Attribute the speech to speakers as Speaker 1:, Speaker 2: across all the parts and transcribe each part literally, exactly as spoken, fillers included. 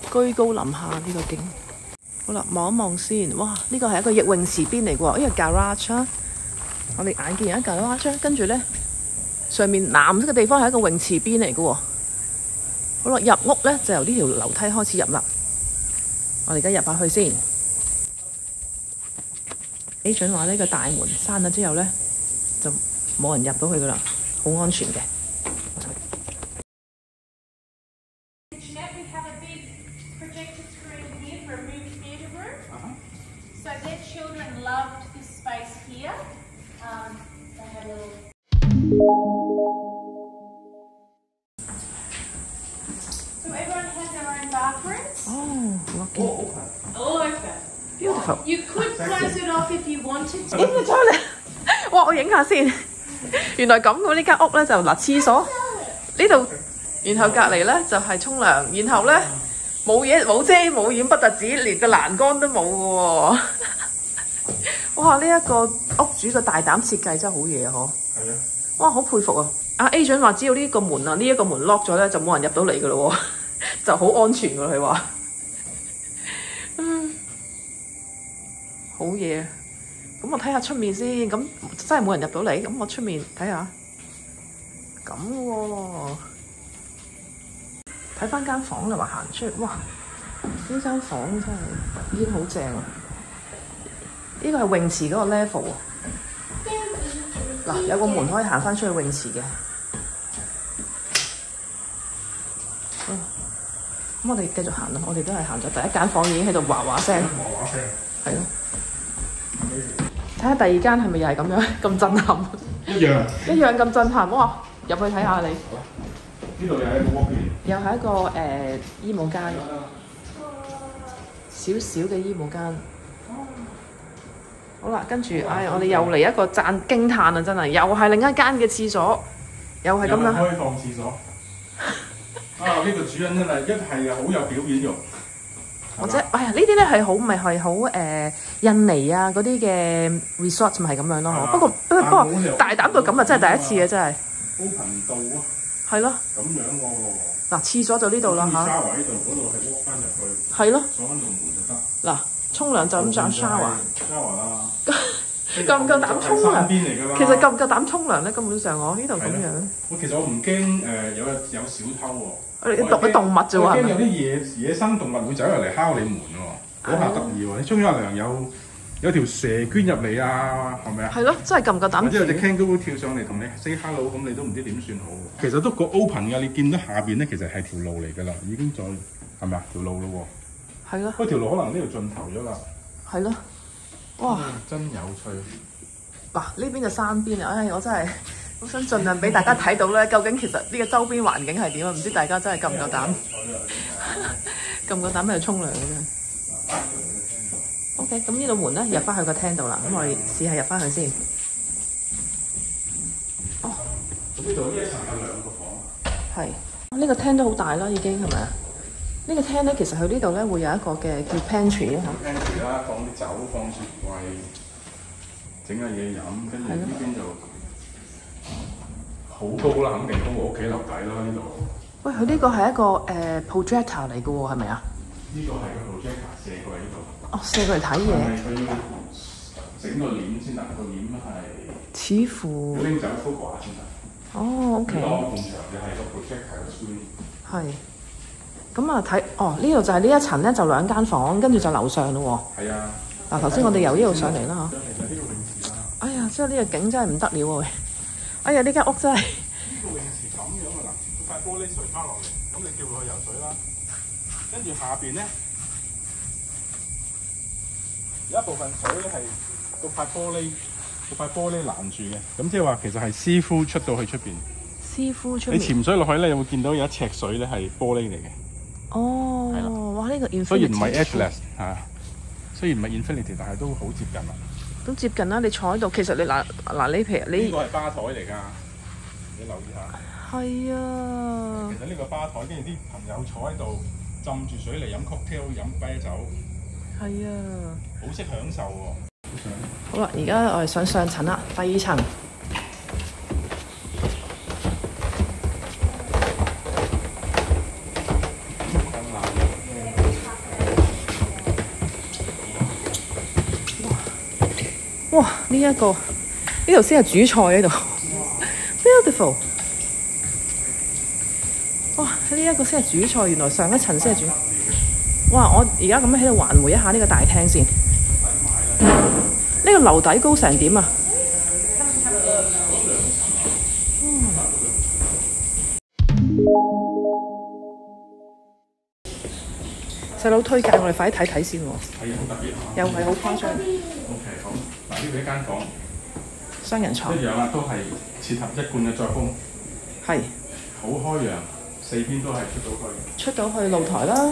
Speaker 1: 居高臨下呢個景。好啦，望一望先。哇！呢個係一個泳池邊嚟嘅喎，呢個 garage 啊。我哋眼見有一 garage，跟住咧上面藍色嘅地方係一個泳池邊嚟嘅喎。好啦，入屋咧就由呢條樓梯開始入啦。我哋而家入下去先。agent 話呢個大門閂咗之後咧，就冇人入到去噶啦，好安全嘅。
Speaker 2: So everyone has their own bathrooms.
Speaker 1: Oh, lucky.
Speaker 2: All open.
Speaker 1: Beautiful.
Speaker 2: You could close it off if you wanted to.
Speaker 1: 影咗出嚟，哇！我影下先。原來咁嘅呢間屋咧就嗱廁所呢度，然後隔離咧就係沖涼，然後咧冇嘢冇遮冇掩不特止，連個欄杆都冇嘅喎。哇！呢、這、一個屋主嘅大膽設計真係好嘢啊！嗬。係啊。哇！好佩服啊！阿 agent 話只要呢個門啊，呢、這、一個門 lock 咗咧，就冇人入到嚟嘅咯喎，就好安全㗎啦。佢話。嗯。好嘢。咁我睇下出面先，咁真係冇人入到嚟，咁我出面睇下。咁喎，睇翻間房啦，話行出去，哇！呢間房真係已經好正啊！呢個係泳池嗰個 level 喎。嗱，有個門可以行翻出去泳池嘅。嗯，咁我哋繼續行啦，我哋都係行咗第一間房已經喺度嘩嘩聲。嘩嘩聲。係咯。睇下第二間係咪又係咁樣咁震撼？
Speaker 3: 一樣。
Speaker 1: 一樣咁震撼，哇！入去睇下你。
Speaker 3: 呢度又係一個屋苑。
Speaker 1: 又係一個誒、呃、衣帽間，少少嘅衣帽間。好啦，跟住，唉，我哋又嚟一個讚驚歎啊！真係，又係另一間嘅廁所，又係咁樣。
Speaker 3: 開放廁所。啊！呢、呢個主人真係一係好有表演欲。
Speaker 1: 或者，哎呀，呢啲咧係好咪係好誒印尼啊嗰啲嘅 resort 咪係咁樣咯。不過不過不過大膽到咁啊，真係第一次啊，真係。
Speaker 3: open 到啊！
Speaker 1: 係咯。
Speaker 3: 咁樣喎。嗱，
Speaker 1: 廁所就呢度啦嚇。
Speaker 3: shower 呢度，嗰度係 walk 翻入去。
Speaker 1: 係咯。
Speaker 3: 鎖緊度門就得。
Speaker 1: 嗱，沖涼就咁上 shower。
Speaker 3: shower 啦。
Speaker 1: 夠唔夠膽沖涼？其實夠唔夠膽沖涼咧？根本上我呢度咁樣。
Speaker 3: 我其實我唔驚誒有有小偷喎。
Speaker 1: 你動動物啫喎，
Speaker 3: 我驚有啲野野生動物會走入嚟敲你門喎，嗰下得意喎！你沖咗涼有有條蛇捐入嚟啊，係咪啊？
Speaker 1: 係咯，真係夠唔夠膽？
Speaker 3: 或者有隻 kangaroo跳上嚟同你 say hello， 咁你都唔知點算好。其實都個 open 㗎，你見到下邊咧，其實係條路嚟㗎啦，已經再係咪啊條路咯喎？係咯。嗰條路可能呢度盡頭咗啦。係咯。哇！真有趣。
Speaker 1: 嗱，呢邊就山邊啊！唉，我真係〜好想盡量俾大家睇到咧，究竟其實呢個周邊環境係點啊？唔知大家真係夠唔夠膽，夠唔夠膽喺度沖涼嘅啫。OK， 咁呢度門咧入翻去個廳度啦，咁我哋試下入翻去先。哦，
Speaker 3: 咁呢度呢一層有兩個房。
Speaker 1: 係，呢個廳都好大啦，已經係咪啊？呢個廳咧，其實佢呢度咧會有一個嘅叫 pantry 啊。
Speaker 3: pantry 啦，放啲酒，放雪櫃，整下嘢飲，跟住呢邊就。好高啦，肯定高過屋企樓底啦呢度。
Speaker 1: 喂，佢呢個係一個誒、呃、projector 嚟嘅喎，係咪啊？
Speaker 3: 呢個係個 projector 射過嚟呢度。
Speaker 1: 哦，射過嚟睇嘢。
Speaker 3: 係佢要整個簾先得，個簾係。
Speaker 1: 似乎。
Speaker 3: 要拎走幅畫先得。
Speaker 1: 哦 ，OK。
Speaker 3: 呢個埲牆就係個 projector 嘅 screen。係。
Speaker 1: 咁啊睇，哦呢度就係呢一層咧，就兩間房，跟住就樓上咯喎。係啊。嗱，頭先我哋由呢度上嚟啦嚇。
Speaker 3: 其實呢個泳池啦。
Speaker 1: 哎呀，真係呢個景真係唔得了喎！哎呀，呢間屋真係〜
Speaker 3: 呢個泳池咁樣啊嗱，塊玻璃垂翻落嚟，咁你叫佢去游水啦。跟住下邊咧有一部分水咧係個塊玻璃，個塊玻璃攔住嘅。咁即係話其實係師傅出到去出邊。
Speaker 1: 師傅出面。你
Speaker 3: 潛水落去咧，會見到有一尺水咧係玻璃嚟嘅。
Speaker 1: 哦，係啦，哇！呢、這個 Infinity
Speaker 3: 雖然唔係 Atlas 嚇，雖然唔係 Infinity， 但係都好接近啦。
Speaker 1: 都接近啦！你坐喺度，其實你嗱嗱你譬如你
Speaker 3: 呢個係吧台嚟㗎，你留意下。係啊。其實呢個吧台，跟住啲朋友坐喺度浸住水嚟飲 cocktail 飲啤酒。係啊。好識享受喎。
Speaker 1: 好啦，而家我哋上上層啦，第二層。 哇！呢、一個呢度先係主菜喺度，beautiful。哇！呢、一個先係主菜，原來上一層先係主。哇！我而家咁樣喺度環迴一下呢個大廳先。呢、個樓底高成點啊？細佬推介我哋快啲睇睇先喎。
Speaker 3: 係好特別。
Speaker 1: 又係好誇張。
Speaker 3: O K 好，嗱呢度一間房，
Speaker 1: 雙人床。
Speaker 3: 一樣啊，都係切合一貫嘅作風。
Speaker 1: 係。
Speaker 3: 好開揚，四邊都係出到去。
Speaker 1: 出到去露台啦。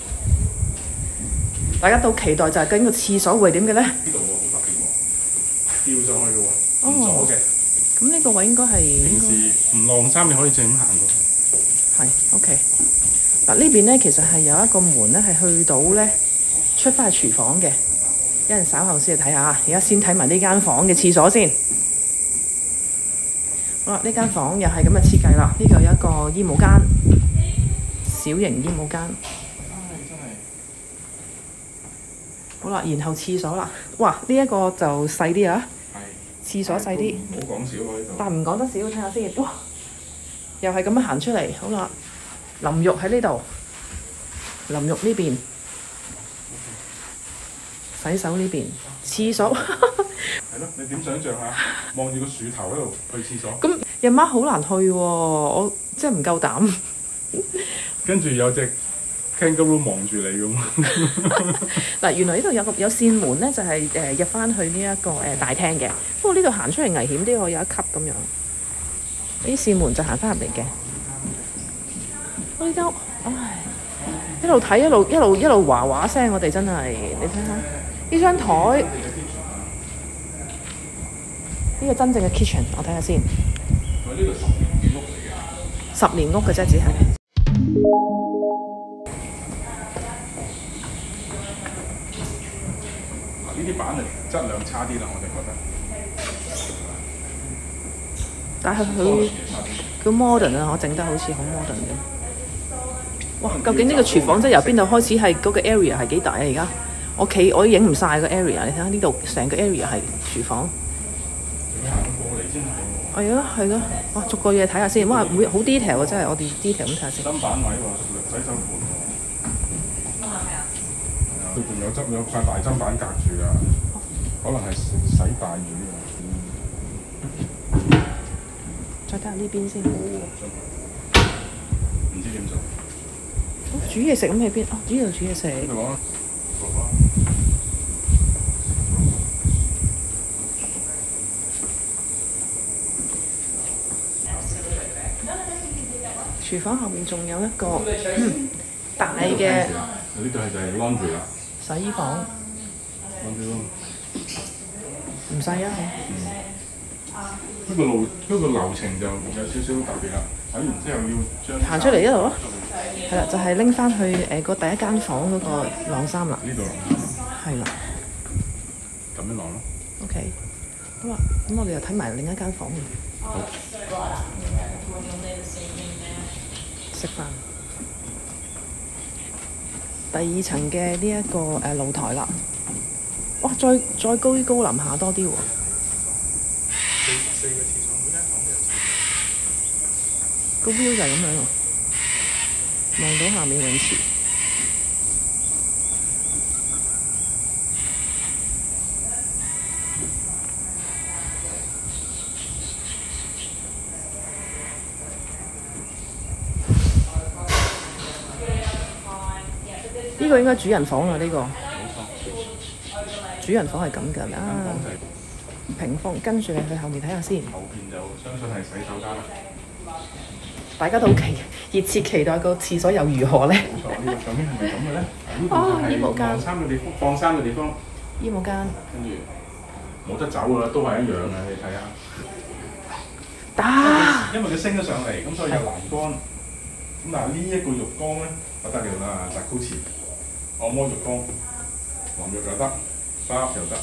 Speaker 1: 大家都期待就係究竟個廁所會點嘅咧？
Speaker 3: 呢度喎好特別喎，吊上去嘅喎，唔阻嘅。
Speaker 1: 咁呢個位應該係
Speaker 3: 平時唔晾衫你可以正咁行過去。
Speaker 1: 係 OK。嗱呢邊咧其實係有一個門咧係去到咧出翻去廚房嘅，一陣稍後先嚟睇下。而家先睇埋呢間房嘅廁所先。好啦，呢間房又係咁嘅設計啦。呢度有一個衣帽間，小型衣帽間。好啦，然後廁所啦，哇！呢、一個就細啲啊，廁所細啲，
Speaker 3: 唔好講少喎呢度。
Speaker 1: 但唔講得少，睇下先。哇！又係咁樣行出嚟，好啦，淋浴喺呢度，淋浴呢邊，洗手呢邊，廁所。
Speaker 3: 係咯，你點想像下？望住個樹頭喺度去廁所。
Speaker 1: 咁夜晚好難去喎、我真係唔夠膽。
Speaker 3: 跟住有隻 kangaroo 望住你咁。
Speaker 1: 嗱，原來呢度有個有扇門咧，就係、誒、入翻去呢、一個誒、大廳嘅。不過呢度行出嚟危險啲，我有一級咁樣。呢扇門就行翻入嚟嘅。我呢間屋，唉，一路睇一路一路一路話話聲，我哋真係，你睇下呢張台，呢個真正嘅 kitchen， 我睇下先。
Speaker 3: 我呢度十年屋嚟嘅。
Speaker 1: 十年屋嘅啫，只係。
Speaker 3: 呢啲板係質量差啲啦，我哋覺得。
Speaker 1: 但係佢佢 modern 啊，我整得好似好 modern 咁。哇！究竟呢個廚房即係由邊度開始係嗰個 area 係幾大啊？而家我企我都影唔晒個 area，你睇下呢度成個 area 係廚房。
Speaker 3: 你行過嚟先係喎。
Speaker 1: 係咯係咯，哇！逐個嘢睇下先，哇！會好 detail 啊，真係我哋 detail 咁睇下先。
Speaker 3: 砧板位喎，洗手盤喎。佢仲有執有塊大砧板隔住啊，可能係洗大魚啊。
Speaker 1: 再睇下呢邊先。
Speaker 3: 唔知點做。
Speaker 1: 煮嘢食咁喺邊？哦，呢度煮嘢食。
Speaker 3: 呢度啊，
Speaker 1: 廚房後面仲有一個、嗯、大嘅。
Speaker 3: 呢度係就係 laundry 啦。
Speaker 1: 洗衣房。
Speaker 3: laundry room。
Speaker 1: 唔細啊！
Speaker 3: 呢個路呢個流程就有少少特別啦。睇完之後要將
Speaker 1: 行出嚟一度咯，係啦，就係拎翻去誒個、呃、第一間房嗰個晾衫啦。
Speaker 3: 呢度
Speaker 1: 係啦。
Speaker 3: 咁樣晾咯。
Speaker 1: OK，好啦，咁我哋又睇埋另一間房。
Speaker 3: 好。
Speaker 1: 食飯。第二層嘅呢一個誒、呃、露台啦。哇！再再高高臨下多啲喎。
Speaker 3: 四四個廁所，每間房都有廁所。
Speaker 1: 個 view 就係咁樣喎，望到下面泳池。呢、個應該主人房啊，呢、個。主人房係咁㗎啊！屏風，跟住你去後面睇下先。
Speaker 3: 後邊就相信係洗手間啦。
Speaker 1: 大家都好期熱切期待個廁所又如何咧？
Speaker 3: 冇錯，呢個究竟係咪咁嘅咧？
Speaker 1: 哦，衣帽間。
Speaker 3: 晾衫嘅地方，放衫嘅地方。
Speaker 1: 衣帽間。
Speaker 3: 跟住冇得走㗎啦，都係一樣嘅，你睇下。
Speaker 1: 打。
Speaker 3: 因為佢升咗上嚟，咁所以有欄杆。咁但係呢一個浴缸咧，不得了啦，Jacuzzi，按摩浴缸，淋浴又得，沙又得。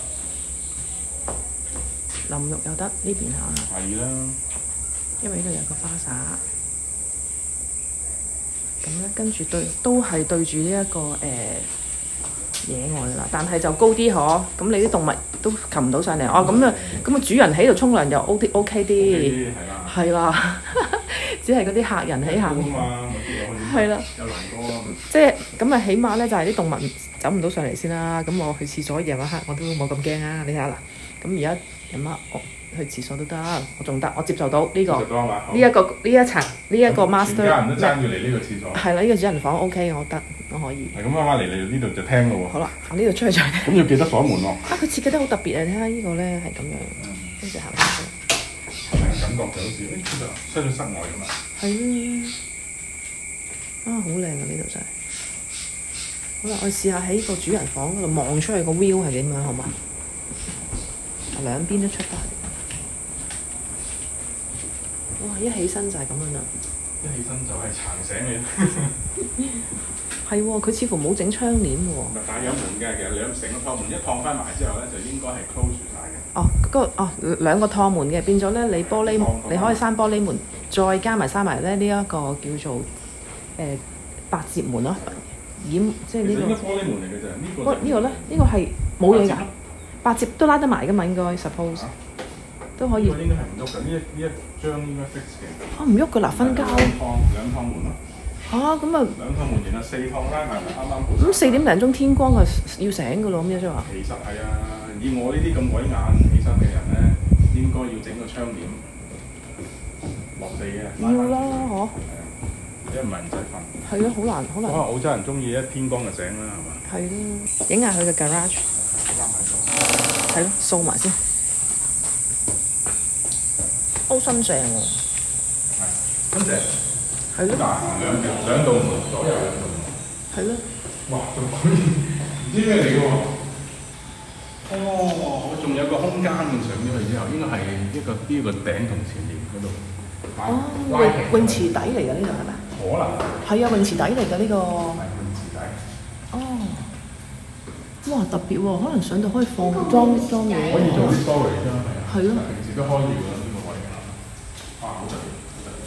Speaker 1: 淋浴又得，呢邊嚇。
Speaker 3: 係啦。
Speaker 1: 因為呢度有個花灑。咁咧，跟住對都係對住呢一個誒野外啦，但係就高啲嗬。咁你啲動物都擒唔到上嚟。哦，咁啊，咁啊主人喺度沖涼又 O 啲 OK 啲，係啦，只係嗰啲客人喺下面。係啦，
Speaker 3: 有欄杆啊。
Speaker 1: 即係咁啊，起碼咧就係啲動物走唔到上嚟先啦。咁我去廁所夜晚黑我都冇咁驚啊！你睇下啦，咁而家有乜我去廁所都得，我仲得，我接受到呢個呢一個呢一層呢一個 master。全
Speaker 3: 家人都爭住嚟呢個廁所。
Speaker 1: 係啦，呢個主人房 OK， 我得，我可以。
Speaker 3: 係咁，媽媽嚟嚟呢度就聽咯喎。
Speaker 1: 好啦，我呢度出去再聽。
Speaker 3: 咁要記得鎖門喎。
Speaker 1: 啊，佢設計得好特別啊！睇下呢個咧係咁樣，跟住行翻去。
Speaker 3: 感覺就好似誒，其實出咗室外咁啊。
Speaker 1: 係啊，好靚啊！呢度真係。好啦，我試下喺個主人房嗰度望出去個 view 係點樣，好嘛？兩邊都出得嚟。哇！一起身就係咁樣啦。
Speaker 3: 一起身就係撐醒你。
Speaker 1: 係喎，佢似乎冇整窗簾喎。
Speaker 3: 但係有門嘅，其實兩成個趟門一趟翻埋之後咧，就應該係 close 住晒嘅。
Speaker 1: 哦，嗰、嗰個哦兩個趟門嘅，變咗咧你玻璃你可以閂玻璃門，再加埋閂埋咧呢一個叫做誒、呃、百摺門咯，掩即係呢、呢個。
Speaker 3: 應該玻璃門嚟嘅啫，呢、呢個。
Speaker 1: 呢個咧，呢個係冇嘢㗎，百摺都拉得埋㗎嘛，應該 suppose、啊、都可以。
Speaker 3: 應該係唔喐㗎，呢一呢一張應該 fix 嘅。
Speaker 1: 啊，唔喐㗎啦，分交。
Speaker 3: 兩趟兩趟門咯。
Speaker 1: 嚇咁啊！
Speaker 3: 兩趟門然後四趟拉埋，啱啱好。
Speaker 1: 咁四點零鐘天光啊，要醒㗎咯，咁樣即係話。
Speaker 3: 其實係啊，以我呢啲咁鬼眼起身嘅人咧，應該要整個窗簾落地嘅。
Speaker 1: 要啦，嗬。
Speaker 3: 因為唔係唔使瞓。
Speaker 1: 係咯，好難，好難。
Speaker 3: 可能澳洲人中意一天光就醒啦，係嘛？
Speaker 1: 係咯，影下佢嘅 garage。係咯，掃埋先。好新淨喎。
Speaker 3: 係，新淨。
Speaker 1: 係咯。
Speaker 3: 兩兩道門，左右兩道門。
Speaker 1: 係咯。
Speaker 3: 哇！仲可以唔知咩嚟嘅喎？哦，仲有個空間嘅上咗去之後，應該係一個呢個頂同前面嗰度。
Speaker 1: 哦，泳泳池底嚟㗎呢度係咪？
Speaker 3: 可能。
Speaker 1: 係啊，泳池底嚟㗎呢個。
Speaker 3: 係泳池底。哦。
Speaker 1: 哇！特別喎，可能上到可以放裝裝嘢。
Speaker 3: 可以做啲 storage 啫，係啊。
Speaker 1: 係咯。
Speaker 3: 平時都開住㗎呢個位。啊，好特別。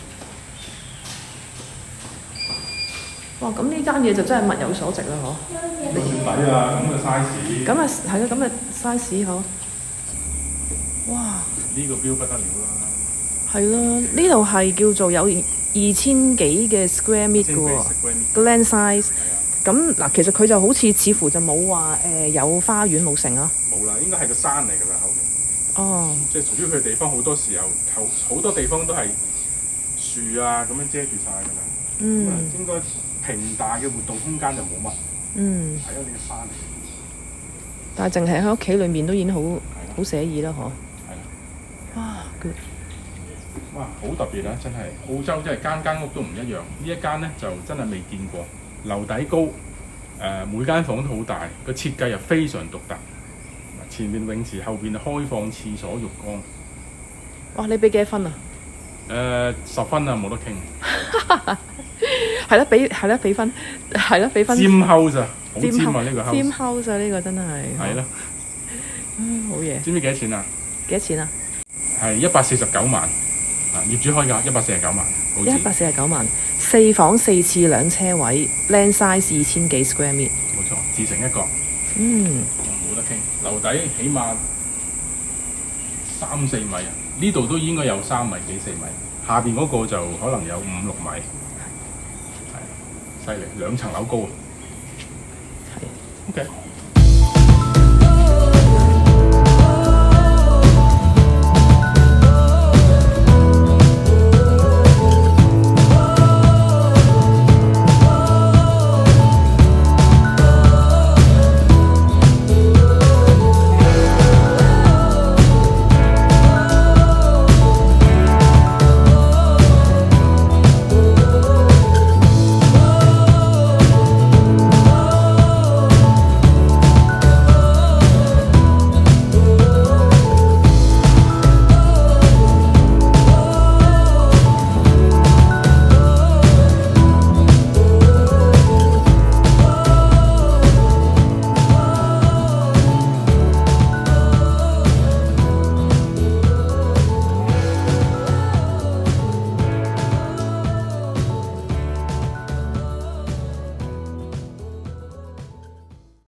Speaker 1: 哇！咁呢間嘢就真係物有所值啦，嗬！
Speaker 3: 都算抵啦，咁嘅 size。咁
Speaker 1: 啊，係咯，咁嘅 size 嗬。哇！
Speaker 3: 呢個標不得了啦。
Speaker 1: 係咯，呢度係叫做有二千幾嘅 square meter 嘅喎，個 land size。咁嗱，其實佢就好似似乎就冇話誒有花園冇成啊。
Speaker 3: 冇啦，應該係個山嚟㗎啦，後面。
Speaker 1: 哦。即係
Speaker 3: 屬於佢地方，好多時候好好多地方都係樹啊咁樣遮住晒㗎啦。嗯。咁應該。平大嘅活動空間就冇乜，嗯，係咯，呢個山嚟。
Speaker 1: 但係淨係喺屋企裏面都已經好好寫意啦，嗬。
Speaker 3: 係啦。
Speaker 1: 哇 ，good！
Speaker 3: 哇，好特別啊！真係澳洲真係間間屋都唔一樣。呢一間咧就真係未見過，樓底高，誒、呃、每間房都好大，個設計又非常獨特。前面泳池，後邊開放廁所、浴缸。
Speaker 1: 哇！你俾幾多分啊？
Speaker 3: 誒、呃、十分啊，冇得傾。
Speaker 1: 係啦，俾係啦，俾分係啦，俾分。尖
Speaker 3: house 啊，好尖啊！呢個 house。
Speaker 1: 尖 house 啊，呢個真係。
Speaker 3: 係咯。
Speaker 1: 嗯，好嘢。
Speaker 3: 知唔知幾多錢啊？
Speaker 1: 幾多錢啊？
Speaker 3: 係一百四十九萬。啊，業主開價一百四十九萬。
Speaker 1: 一百四十九萬，四房四廁兩車位 ，land size 二千幾 square meter。
Speaker 3: 冇錯，自成一角。
Speaker 1: 嗯。
Speaker 3: 冇得傾，樓底起碼三四米啊！呢度都應該有三米幾四米，下邊嗰個就可能有五六米。係，犀利，兩層樓高啊！
Speaker 1: 係。
Speaker 3: OK。